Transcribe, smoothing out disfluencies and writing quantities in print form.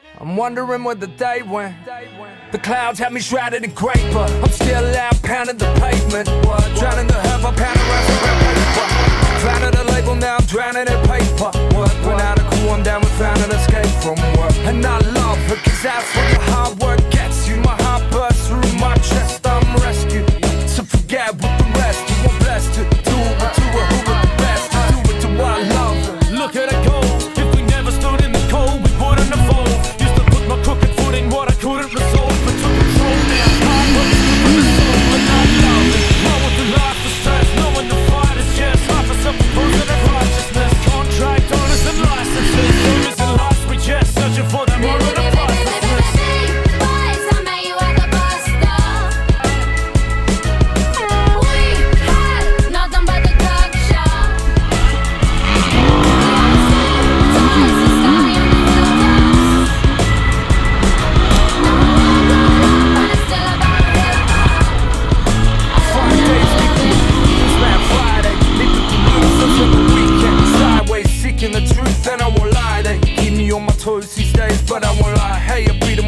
I'm wondering where the day went. The clouds have me shrouded in grey, but I'm still out pounding the pavement. Drowning the herb, I'm pounding around some red paper. Founded a label, now I'm drowning in paper. Went out of cool, I'm down with found an escape from work. And I love it, cause that's what the hard work gets you. My heart bursts through my chest, I'm rescued. So forget what the rest, you want blessed to do it to it, who are the best to do it to what I love. Look at it go, if we never stood in the cold, we wouldn't evolve. Used to put my crooked foot in what I couldn't resolve, but took control now. I was from the soul and I love it. Knowing the life is stress, knowing the fight is just life for something positive righteousness. Contract owners and licenses, owners and lives we just searching for them all of the pricelessness. The truth, and I won't lie. They keep me on my toes these days, but I won't lie. Hey, I beat